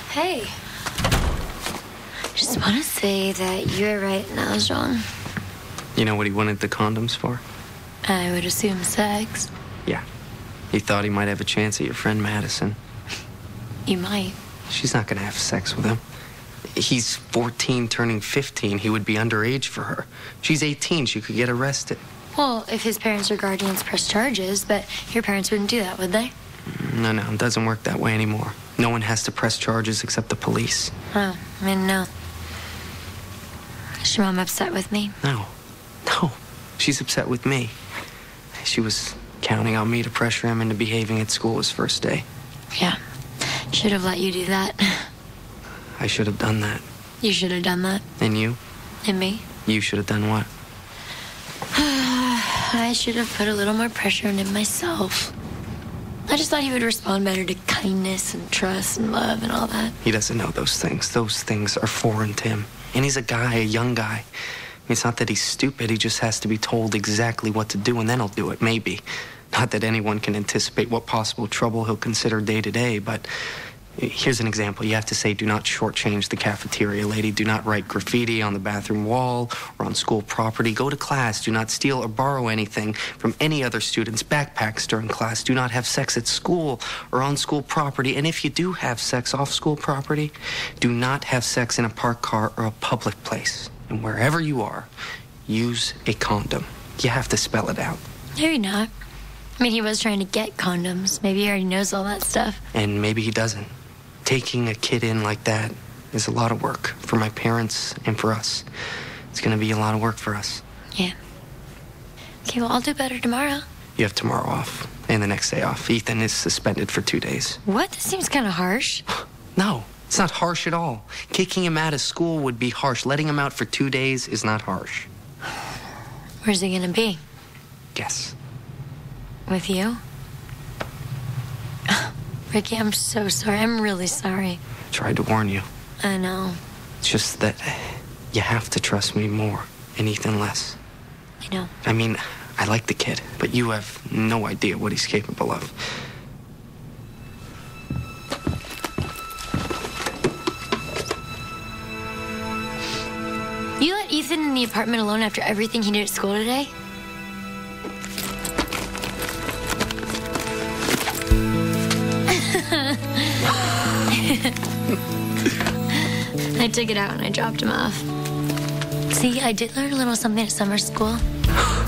Hey. Just want to say that you were right and I was wrong. You know what he wanted the condoms for? I would assume sex. Yeah. He thought he might have a chance at your friend Madison. You might. She's not gonna have sex with him. He's 14 turning 15. He would be underage for her. She's 18. She could get arrested. Well, if his parents or guardians press charges, but your parents wouldn't do that, would they? No, it doesn't work that way anymore. No one has to press charges except the police. Oh, I mean, no. Is your mom upset with me? No. She's upset with me. She was counting on me to pressure him into behaving at school his first day. Yeah. Should have let you do that. I should have done that. You should have done that. And you? And me? You should have done what? I should have put a little more pressure on him myself. I just thought he would respond better to kindness and trust and love and all that. He doesn't know those things. Those things are foreign to him. And he's a young guy. It's not that he's stupid. He just has to be told exactly what to do, and then he'll do it, maybe. Not that anyone can anticipate what possible trouble he'll consider day to day, but here's an example. You have to say, do not shortchange the cafeteria lady. Do not write graffiti on the bathroom wall or on school property. Go to class. Do not steal or borrow anything from any other students' backpacks during class. Do not have sex at school or on school property. And if you do have sex off school property, do not have sex in a parked car or a public place. And wherever you are, use a condom. You have to spell it out. Maybe not. I mean, he was trying to get condoms. Maybe he already knows all that stuff. And maybe he doesn't. Taking a kid in like that is a lot of work for my parents and for us. It's going to be a lot of work for us. Yeah. Okay, well, I'll do better tomorrow. You have tomorrow off and the next day off. Ethan is suspended for 2 days. What? This seems kind of harsh. No, it's not harsh at all. Kicking him out of school would be harsh. Letting him out for 2 days is not harsh. Where's he gonna be? Guess. With you? Ricky, I'm so sorry. I'm really sorry. I tried to warn you. I know. It's just that you have to trust me more and Ethan less. I know. I mean, I like the kid, but you have no idea what he's capable of. You let Ethan in the apartment alone after everything he did at school today? I took it out and I dropped him off. See, I did learn a little something at summer school.